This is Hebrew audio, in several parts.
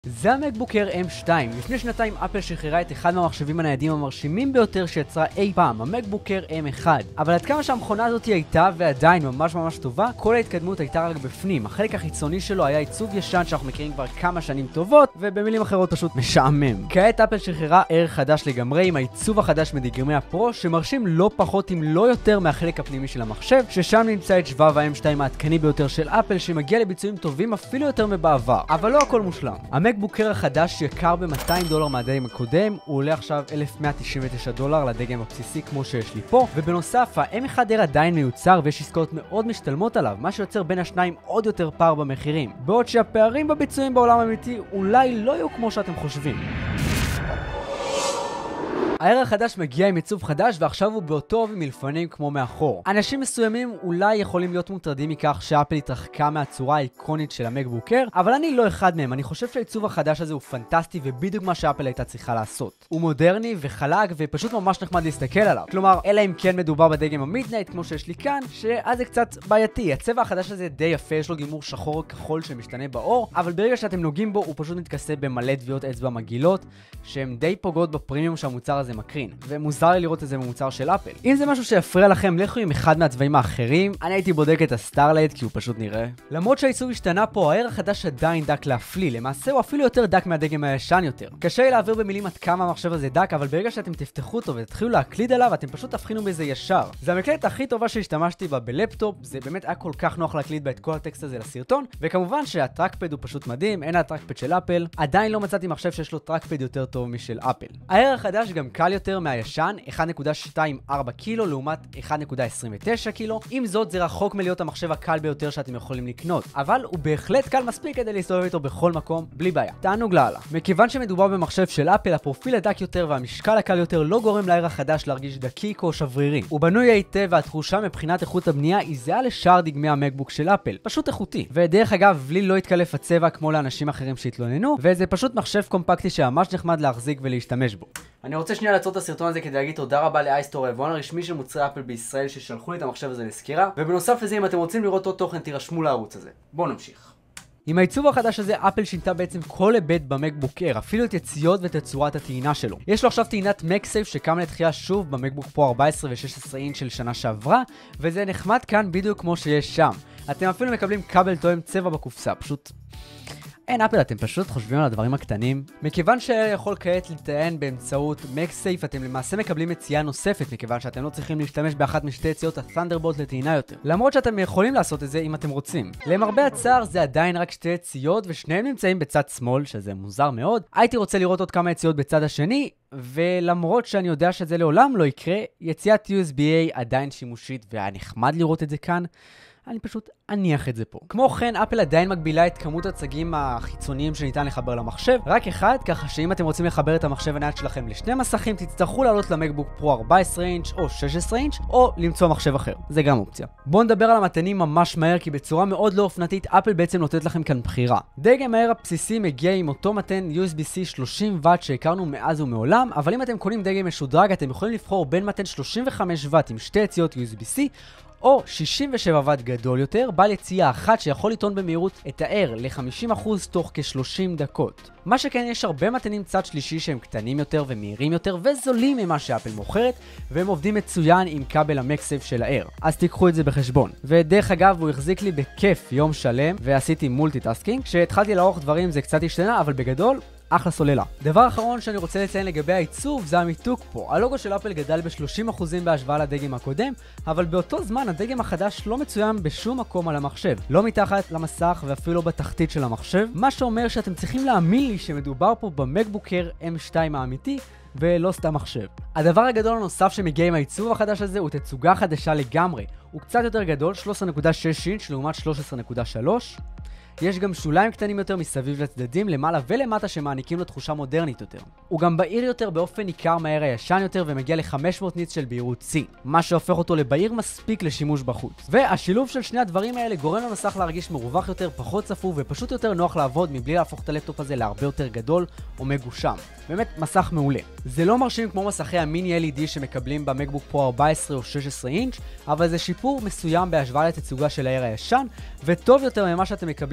זה המקבוק אייר M2. לפני שנתיים אפל שחררה את אחד מהמחשבים הניידים המרשימים ביותר שיצרה אי פעם, המקבוק אייר M1. אבל עד כמה שהמכונה הזאת הייתה ועדיין ממש טובה, כל ההתקדמות הייתה רק בפנים. החלק החיצוני שלו היה עיצוב ישן שאנחנו מכירים כבר כמה שנים טובות, ובמילים אחרות פשוט משעמם. כעת אפל שחררה אייר חדש לגמרי עם העיצוב החדש מדגמי הפרו, שמרשים לא פחות אם לא יותר מהחלק הפנימי של המחשב, ששם נמצא את שבב ה-M2 העדכני ביותר של אפל, שמגיע לביצועים טובים אפילו יותר מבעבר. אבל לא הכל מושלם. המקבוק אייר החדש יקר ב$200 מהדגם הקודם, הוא עולה עכשיו $1,199 לדגם הבסיסי כמו שיש לי פה, ובנוסף ה-M1 אייר עדיין מיוצר ויש עסקאות מאוד משתלמות עליו, מה שיוצר בין השניים עוד יותר פער במחירים, בעוד שהפערים בביצועים בעולם האמיתי אולי לא יהיו כמו שאתם חושבים. האייר החדש מגיע עם עיצוב חדש ועכשיו הוא באותו עובי מלפנים כמו מאחור. אנשים מסוימים אולי יכולים להיות מוטרדים מכך שאפל התרחקה מהצורה האיקונית של המקבוק אייר, אבל אני לא אחד מהם. אני חושב שהעיצוב החדש הזה הוא פנטסטי ובדיוק מה שאפל הייתה צריכה לעשות. הוא מודרני וחלק ופשוט ממש נחמד להסתכל עליו. כלומר, אלא אם כן מדובר בדגם המידנייט כמו שיש לי כאן, שאז זה קצת בעייתי. הצבע החדש הזה די יפה, יש לו גימור שחור כחול שמשתנה באור, אבל ברגע שאתם נוגעים בו הוא פשוט מתכסה במלא טביעות אצבע מגעילות, שהן די פוגעות בפרימיום שהמוצר הזה מקרין, ומוזר לי לראות את זה במוצר של אפל. אם זה משהו שיפריע לכם, לכו עם אחד מהצבעים האחרים. אני הייתי בודק את הסטארלייט כי הוא פשוט נראה. למרות שהעיצוב השתנה פה, האייר החדש עדיין דק להפליא. למעשה הוא אפילו יותר דק מהדגם הישן יותר. קשה לי להעביר במילים עד כמה המחשב הזה דק, אבל ברגע שאתם תפתחו אותו ותתחילו להקליד עליו, אתם פשוט תבחינו בזה ישר. זה המקלדת הכי טובה שהשתמשתי בה בלפטופ, זה באמת היה כל כך נוח להקליד בה את כל הטקסט הזה לסרטון, וכמובן שהטראקפד הוא פשוט מדהים, אין הטראקפד של אפל. עדיין לא מצאתי מחשב שיש לו טראקפד יותר טוב משל אפל. האייר החדש גם קל יותר מהישן, 1.24 קילו לעומת 1.29 קילו. עם זאת, זה רחוק מלהיות המחשב הקל ביותר שאתם יכולים לקנות, אבל הוא בהחלט קל מספיק כדי להסתובב איתו בכל מקום בלי בעיה. תענוג לאללה. מכיוון שמדובר במחשב של אפל, הפרופיל הדק יותר והמשקל הקל יותר לא גורם לאייר החדש להרגיש דקיק או שברירי. הוא בנוי היטב והתחושה מבחינת איכות הבנייה היא זהה לשאר דגמי המקבוק של אפל, פשוט איכותי. ודרך אגב, בלי לא יתקלף הצבע כמו לאנשים אחרים שהתלוננו, וזה פשוט מחשב קומפקטי שממש נחמד להחזיק ולהשתמש בו. אני רוצה שנייה לעצור את הסרטון הזה כדי להגיד תודה רבה לאייסטור, היבואן הרשמי של מוצרי אפל בישראל ששלחו לי את המחשב הזה לסקירה, ובנוסף לזה אם אתם רוצים לראות עוד תוכן תירשמו לערוץ הזה. בואו נמשיך. עם העיצוב החדש הזה אפל שינתה בעצם כל היבט במקבוק אייר, אפילו את יציאות ואת צורת הטעינה שלו. יש לו עכשיו טעינת MagSafe שקמה לתחייה שוב במקבוק פרו 14 ו-16 אינץ' של שנה שעברה, וזה נחמד כאן בדיוק כמו שיש שם. אתם אפילו מקבלים כבל תואם צבע בקופסה, פשוט אין אפל, אתם פשוט חושבים על הדברים הקטנים. מכיוון שיכול כעת לטען באמצעות MagSafe, אתם למעשה מקבלים יציאה נוספת, מכיוון שאתם לא צריכים להשתמש באחת משתי יציאות ה-Thunderbolt לטעינה יותר. למרות שאתם יכולים לעשות את זה אם אתם רוצים. למרבה הצער זה עדיין רק שתי יציאות, ושניהם נמצאים בצד שמאל, שזה מוזר מאוד. הייתי רוצה לראות עוד כמה יציאות בצד השני, ולמרות שאני יודע שזה לעולם לא יקרה, יציאת USB-A עדיין שימושית, והיה נחמד לראות את זה כאן. אני פשוט אניח את זה פה. כמו כן, אפל עדיין מגבילה את כמות הצגים החיצוניים שניתן לחבר למחשב, רק אחד, ככה שאם אתם רוצים לחבר את המחשב הנייד שלכם לשני מסכים, תצטרכו לעלות למקבוק פרו 14 אינץ' או 16 אינץ', או למצוא מחשב אחר. זה גם אופציה. בואו נדבר על המתנים ממש מהר, כי בצורה מאוד לא אופנתית, אפל בעצם נותנת לכם כאן בחירה. דגם האייר הבסיסי מגיע עם אותו מתן USB-C 30 ואט שהכרנו מאז ומעולם, אבל אם אתם קונים דגם משודרג, אתם יכולים לבחור בין מתן 35 ואט עם שתי יציאות USB-C, או 67 ואט גדול יותר, בעל יציאה אחת שיכול לטעון במהירות את האייר ל-50% תוך כ-30 דקות. מה שכן, יש הרבה מתנים צד שלישי שהם קטנים יותר ומהירים יותר וזולים ממה שאפל מוכרת, והם עובדים מצוין עם כבל המקסייף של האייר. אז תיקחו את זה בחשבון. ודרך אגב, הוא החזיק לי בכיף יום שלם, ועשיתי מולטיטאסקינג. כשהתחלתי לערוך דברים זה קצת השתנה, אבל בגדול אחלה סוללה. דבר אחרון שאני רוצה לציין לגבי העיצוב זה המיתוג פה. הלוגו של אפל גדל ב-30% בהשוואה לדגם הקודם, אבל באותו זמן הדגם החדש לא מצוין בשום מקום על המחשב. לא מתחת למסך ואפילו בתחתית של המחשב, מה שאומר שאתם צריכים להאמין לי שמדובר פה במקבוק אייר M2 האמיתי, ולא סתם מחשב. הדבר הגדול הנוסף שמגיע עם העיצוב החדש הזה הוא תצוגה חדשה לגמרי. הוא קצת יותר גדול, 13.6 אינץ' לעומת 13.3. יש גם שוליים קטנים יותר מסביב לצדדים, למעלה ולמטה שמעניקים לו תחושה מודרנית יותר. הוא גם בהיר יותר באופן ניכר מהאייר הישן יותר ומגיע ל-500 ניץ של בהירות C, מה שהופך אותו לבהיר מספיק לשימוש בחוץ. והשילוב של שני הדברים האלה גורם למסך להרגיש מרווח יותר, פחות צפוף ופשוט יותר נוח לעבוד מבלי להפוך את הלפטופ הזה להרבה יותר גדול או מגושם. באמת מסך מעולה. זה לא מרשים כמו מסכי המיני LED שמקבלים במקבוק פרו 14 או 16 אינץ', אבל זה שיפור מסוים בהשוואה לתצוגה של האייר הישן, וטוב יותר ממה שאתם מקבלים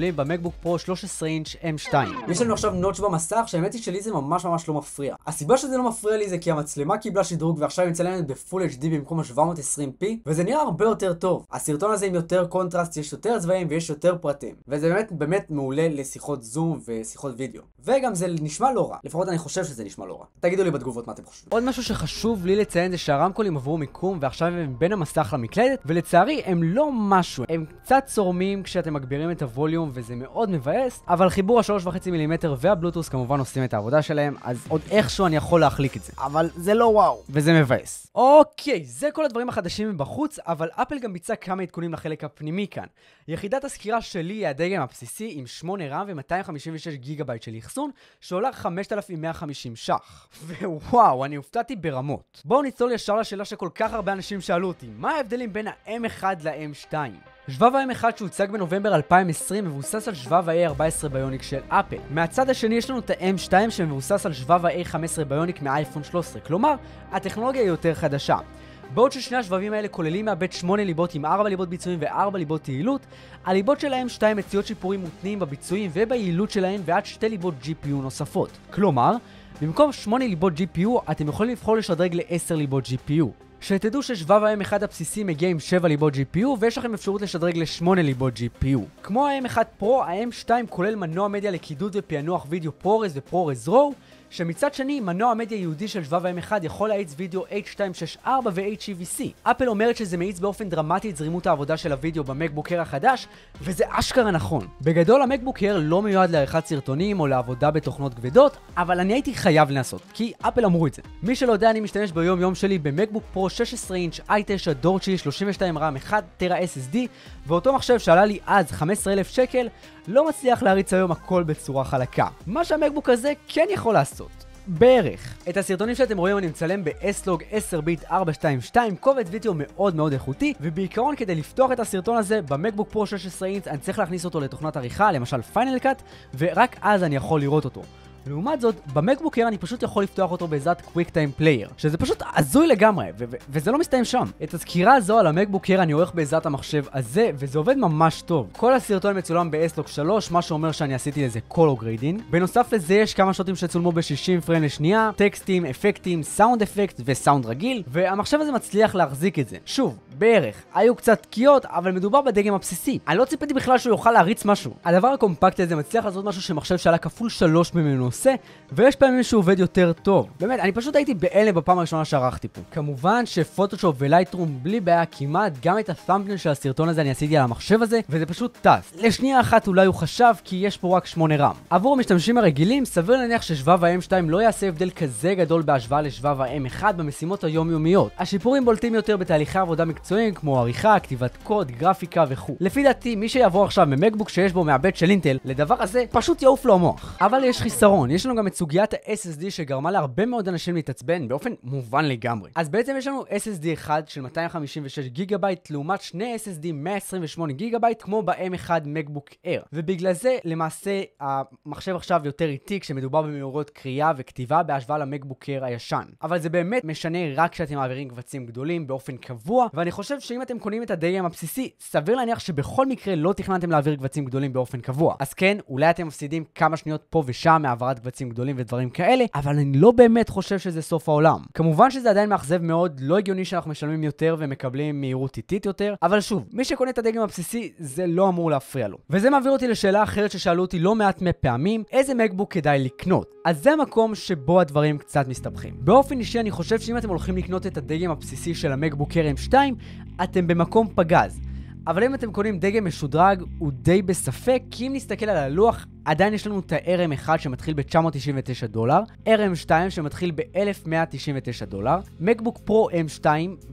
מקבלים במקבוק פרו 13 אינץ' M2. יש לנו עכשיו נוטש במסך, שהאמת היא שלי זה ממש לא מפריע. הסיבה שזה לא מפריע לי זה כי המצלמה קיבלה שדרוג ועכשיו היא מצלמת בפול HD במקום 720p, וזה נראה הרבה יותר טוב. הסרטון הזה עם יותר קונטרסט, יש יותר צבעים ויש יותר פרטים, וזה באמת מעולה לשיחות זום ושיחות וידאו. וגם זה נשמע לא רע, לפחות אני חושב שזה נשמע לא רע. תגידו לי בתגובות מה אתם חושבים. עוד משהו שחשוב לי לציין זה שהרמקולים עברו מיקום ועכשיו הם בין המסך למקלדת, ולצערי הם לא משהו, הם קצת צורמים כשאתם מגבירים את הווליום וזה מאוד מבאס, אבל חיבור ה3.5 מילימטר והבלוטוס כמובן עושים את העבודה שלהם, אז עוד איכשהו אני יכול להחליק את זה, אבל זה לא וואו, וזה מבאס. אוקיי, זה כל הדברים החדשים מבחוץ, אבל אפל גם ביצע כמה עדכונים לחלק הפנימי כאן. יחידת הסקירה שלי היא הדגם הבסיסי עם 8 רם ו-256 גיגה-בייט של אחסון, שעולה 5,150 ש"ח. ווואו, אני הופתעתי ברמות. בואו נצלול ישר לשאלה שכל כך הרבה אנשים שאלו אותי, מה ההבדלים בין ה-M1 ל-M2? שבב ה-M1 שהוצג בנובמבר 2020 מבוסס על שבב ה-A14 ביוניק של אפל. מהצד השני יש לנו את ה-M2 שמבוסס על שבב ה-A15 ביוניק מאייפון 13, כלומר, הטכנולוגיה היא יותר חדשה. בעוד ששני השבבים האלה כוללים מעבד 8 ליבות עם 4 ליבות ביצועים ו4 ליבות יעילות, הליבות של ה-M2 מציעות שיפורים מותנים בביצועים וביעילות שלהם ועד 2 ליבות GPU נוספות. כלומר, במקום 8 ליבות GPU אתם יכולים לבחור לשדרג ל-10 ליבות GPU. שתדעו ששבב ה-M1 הבסיסי מגיע עם 7 ליבות GPU ויש לכם אפשרות לשדרג ל-8 ליבות GPU. כמו ה-M1 פרו, ה-M2 כולל מנוע מדיה לקידוד ופענוח וידאו פרורס ופרורס רו, שמצד שני, מנוע המדיה היהודי של שבב ה-M1 יכול להאיץ וידאו H264 ו-HEVC. אפל אומרת שזה מאיץ באופן דרמטי את זרימות העבודה של הוידאו במקבוק אייר החדש, וזה אשכרה נכון. בגדול, המקבוק אייר לא מיועד לעריכת סרטונים או לעבודה בתוכנות כבדות, אבל אני הייתי חייב לנסות, כי אפל אמרו את זה. מי שלא יודע, אני משתמש ביום יום שלי במקבוק פרו 16 אינץ' i9 דור 9 32 רם 1 טרה SSD, ואותו מחשב שעלה לי אז 15,000 שקל, לא מצליח להריץ היום הכל בצורה חלקה. מה שהמקבוק הזה כן יכול לעשות. בערך. את הסרטונים שאתם רואים אני מצלם ב-S-Log 10 ביט 422, קובץ וידאו מאוד איכותי, ובעיקרון כדי לפתוח את הסרטון הזה במקבוק פרו 16 אינץ' אני צריך להכניס אותו לתוכנת עריכה, למשל פיינל קאט, ורק אז אני יכול לראות אותו. לעומת זאת, במקבוק אייר אני פשוט יכול לפתוח אותו בעזרת QuickTime Player, שזה פשוט הזוי לגמרי, וזה לא מסתיים שם. את הסקירה הזו על המקבוק אייר אני עורך בעזרת המחשב הזה, וזה עובד ממש טוב. כל הסרטון מצולם ב-S-Log 3, מה שאומר שאני עשיתי לזה color grading. בנוסף לזה יש כמה שוטים שצולמו ב-60 פריים לשנייה, טקסטים, אפקטים, סאונד אפקט וסאונד רגיל, והמחשב הזה מצליח להחזיק את זה. שוב, בערך. היו קצת תקיעות, אבל מדובר בדגם הבסיסי. אני לא ציפיתי בכלל שהוא יוכל להריץ משהו. הדבר הקומפקטי הזה מצליח לעשות משהו שמחשב שעלה כפול 3 ממנו עושה, ויש פעמים שהוא עובד יותר טוב. באמת, אני פשוט הייתי בהלם בפעם הראשונה שערכתי פה. כמובן שפוטושופ ולייטרום בלי בעיה כמעט, גם את הת'אמבנייל של הסרטון הזה אני עשיתי על המחשב הזה, וזה פשוט טס. לשנייה אחת אולי הוא חשב כי יש פה רק 8 רם. עבור המשתמשים הרגילים, סביר להניח ששבב ה-M2 לא יעשה הבדל כזה גדול בהשוואה לשבב ה-M1 במשימות היומיומיות. השיפורים בולטים יותר בתהליכי עבודה מקצועיים כמו עריכה, כתיבת קוד, גרפיקה וכו'. לפי דעתי, מי שיעבור עכשיו ממקבוק שיש בו מעבד של אינטל, לדבר הזה פשוט יעוף לו המוח. אבל יש חיסרון, יש לנו גם את סוגיית ה-SSD שגרמה להרבה מאוד אנשים להתעצבן באופן מובן לגמרי. אז בעצם יש לנו SSD אחד של 256 גיגה-בייט לעומת שני SSD 128 גיגה-בייט כמו ב-M1 מקבוק אייר. ובגלל זה למעשה המחשב עכשיו יותר איטי כשמדובר במהירויות קריאה וכתיבה בהשוואה למקבוק אייר הישן. אבל זה באמת משנה רק כשאתם מעבירים קבצים גדולים באופן קבוע, ואני חושב שאם אתם קונים את הדגם הבסיסי, סביר להניח שבכל מקרה לא תכננתם להעביר קבצים גדולים באופן קבוע. אז כן, אולי אתם מפסידים כמה שניות פה ושם מהעברת קבצים גדולים ודברים כאלה, אבל אני לא באמת חושב שזה סוף העולם. כמובן שזה עדיין מאכזב מאוד, לא הגיוני שאנחנו משלמים יותר ומקבלים מהירות איטית יותר, אבל שוב, מי שקונה את הדגם הבסיסי זה לא אמור להפריע לו. וזה מעביר אותי לשאלה אחרת ששאלו אותי לא מעט פעמים, איזה מקבוק כדאי לקנות? אז זה המקום שבו הדברים קצת מסתבכים. באופן אישי אני חושב שאם אתם הולכים לקנות את הדגם הבסיסי של המקבוק אייר M2, אתם במקום פגז. אבל אם אתם קונים דגם משודרג, הוא די בספק, כי אם נסתכל על הלוח, עדיין יש לנו את ה-RM1 שמתחיל ב$999, RM2 שמתחיל ב$1,199, מקבוק פרו M2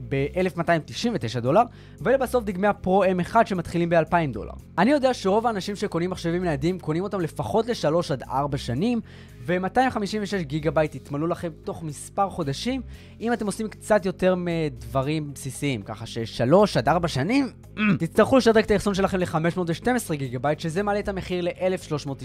ב$1,299, ולבסוף דגמי הפרו M1 שמתחילים ב$2,000. אני יודע שרוב האנשים שקונים מחשבים ניידים קונים אותם לפחות ל3 עד 4 שנים, ו-256 גיגה-בייט יתמלאו לכם תוך מספר חודשים, אם אתם עושים קצת יותר מדברים בסיסיים, ככה ש3 עד 4 שנים, תצטרכו לשדרג את האחסון שלכם ל-512 גיגה-בייט, שזה מעלה את המחיר ל-1,399.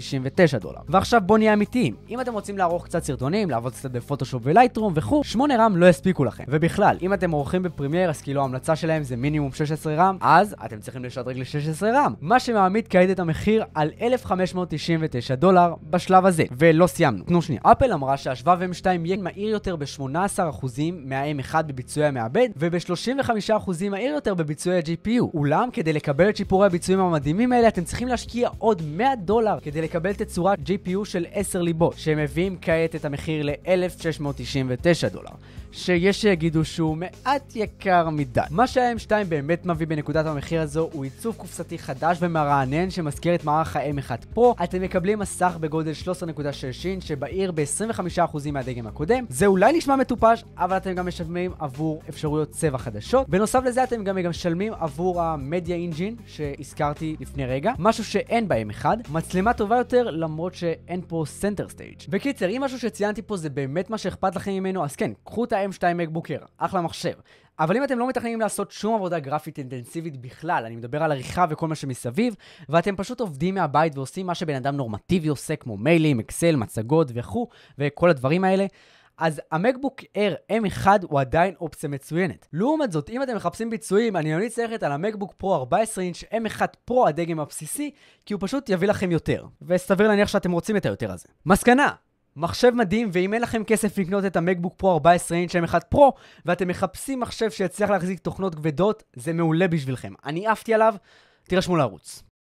$699. ועכשיו בוא נהיה אמיתיים. אם אתם רוצים לערוך קצת סרטונים, לעבוד קצת בפוטושופ ולייטרום וכו', 8 רם לא יספיקו לכם. ובכלל, אם אתם עורכים בפרימייר, אז כאילו ההמלצה שלהם זה מינימום 16 רם, אז אתם צריכים לשדרג ל-16 רם. מה שמעמיד כעת את המחיר על $1,599 בשלב הזה. ולא סיימנו. תנו שנייה. אפל אמרה שהשבב M2 יהיה מהיר יותר ב-18% מה-M1 בביצועי המעבד, וב-35% מהיר יותר בביצועי ה-GPU. אולם, כדי לקבל את שיפורי הביצועים המדהימים האלה, אתם צריכים להשקיע עוד $100 כדי לקבל תצורת GPU של 10 ליבות, שהם מביאים כעת את המחיר ל-$1,699. שיש שיגידו שהוא מעט יקר מדי. מה שה-M2 באמת מביא בנקודת המחיר הזו הוא עיצוב קופסתי חדש ומרענן שמזכיר את מערך ה-M1 Pro. אתם מקבלים מסך בגודל 13.6 אינץ' שבהיר ב-25% מהדגם הקודם. זה אולי נשמע מטופש, אבל אתם גם משלמים עבור אפשרויות צבע חדשות. בנוסף לזה אתם גם משלמים עבור המדיה אינג'ין שהזכרתי לפני רגע, משהו שאין ב-M1. מצלמה טובה יותר למרות שאין פה סנטר סטייג'. בקיצר, אם משהו שציינתי פה זה באמת מה שאכפת לכם ממנו, אז כן, קחו את ה-M2 MacBook Air, אחלה מחשב. אבל אם אתם לא מתכננים לעשות שום עבודה גרפית אינטנסיבית בכלל, אני מדבר על עריכה וכל מה שמסביב, ואתם פשוט עובדים מהבית ועושים מה שבן אדם נורמטיבי עושה, כמו מיילים, אקסל, מצגות וכו' וכל הדברים האלה, אז המקבוק Air M1 הוא עדיין אופציה מצוינת. לעומת זאת, אם אתם מחפשים ביצועים, אני ממליץ ללכת על המקבוק פרו 14 אינץ' M1 פרו הדגם הבסיסי, כי הוא פשוט יביא לכם יותר. וסביר להניח שאתם רוצים את היותר הזה. מסקנה! מחשב מדהים, ואם אין לכם כסף לקנות את המקבוק פרו 14 אינץ' M1 פרו, ואתם מחפשים מחשב שיצליח להחזיק תוכנות כבדות, זה מעולה בשבילכם. אני עפתי עליו, תירשמו לערוץ.